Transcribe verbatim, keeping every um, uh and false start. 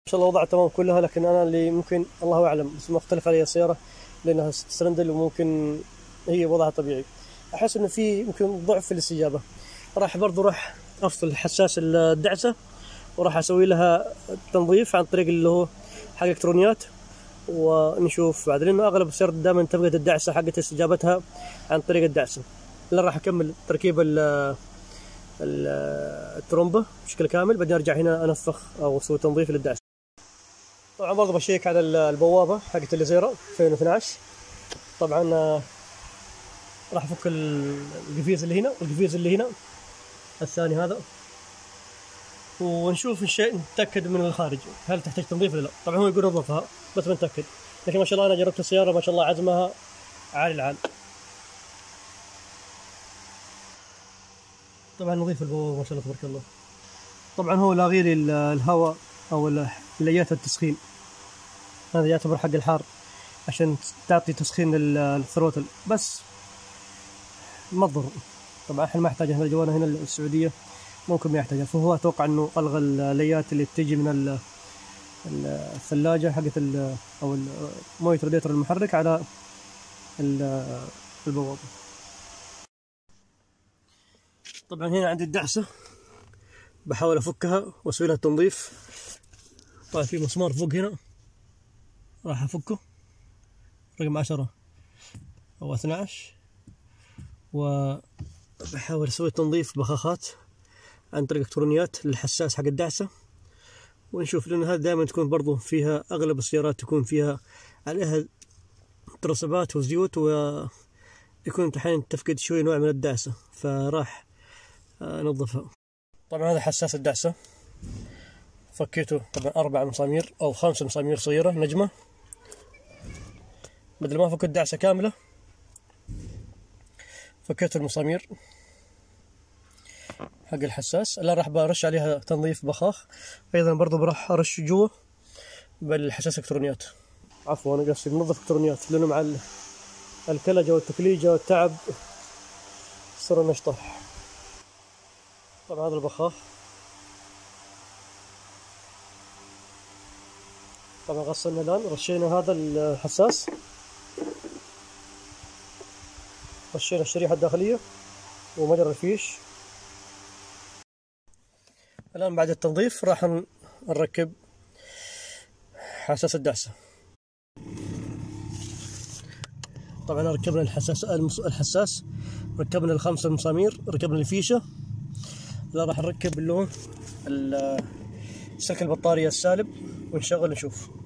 شاء الله وضعها تمام كلها، لكن انا اللي ممكن الله اعلم بس مختلف علي السياره لانها سرندل وممكن هي وضعها طبيعي. احس انه في ممكن ضعف في الاستجابه. راح برضو راح افصل حساس الدعسه وراح اسوي لها تنظيف عن طريق اللي هو حق الكترونيات، ونشوف بعد لانه اغلب السيارات دائما تفقد الدعسه حقت استجابتها عن طريق الدعسه. لا راح اكمل تركيب الترومبه بشكل كامل، بعدين ارجع هنا انفخ او اسوي تنظيف للدعسه. طبعا برضه بشيك على البوابه حقت الليزيرا ألفين واثني عشر. طبعا راح افك القفيز اللي هنا والقفيز اللي هنا الثاني هذا، ونشوف الشيء نتاكد من الخارج هل تحتاج تنظيف ولا لا. طبعا هو يقول نظفها بس بنتاكد، لكن ما شاء الله انا جربت السياره ما شاء الله عزمها عالي العال. طبعا نظيف البوابه ما شاء الله تبارك الله. طبعا هو لاغي لي الهواء او ليات التسخين، هذا يعتبر حق الحار عشان تعطي تسخين الثروتل بس ما تضر. طبعا احنا ما يحتاجها هنا جوانا هنا السعوديه ممكن ما يحتاجها، فهو اتوقع انه الغى الليات اللي تجي من الثلاجه حقت او مويه راديتر المحرك على البوابه. طبعا هنا عندي الدعسه بحاول افكها واسوي لها تنظيف. طبعا في مسمار فوق هنا راح افكه رقم عشرة او اثني عشر، وبحاول اسوي تنظيف بخاخات عن طريق الكترونيات للحساس حق الدعسه، ونشوف لان هذا دائما تكون برضو فيها اغلب السيارات تكون فيها عليها ترسبات وزيوت ويكون احيانا تفقد شوي نوع من الدعسه، فراح انظفها. طبعا هذا حساس الدعسه فكيته طبعا اربع مسامير او خمس مسامير صغيره نجمه، بدل ما افك الدعسه كامله فكيت المسامير حق الحساس. الان راح برش عليها تنظيف بخاخ، ايضا برضو راح ارش جوا بالحساس الكترونيات، عفوا انا قصدي بنظف الكترونيات لانه مع الكلجه والتكليجه والتعب صار نشطح. طبعا هذا البخاخ طبعا غسلنا الان، رشينا هذا الحساس، رشينا الشريحه الداخليه ومجرى الفيش. الان بعد التنظيف راح نركب حساس الدعسه. طبعا ركبنا الحساس الحساس ركبنا الخمسه مسامير، ركبنا الفيشه. الان راح نركب اللون سلك البطاريه السالب ونشغل نشوف.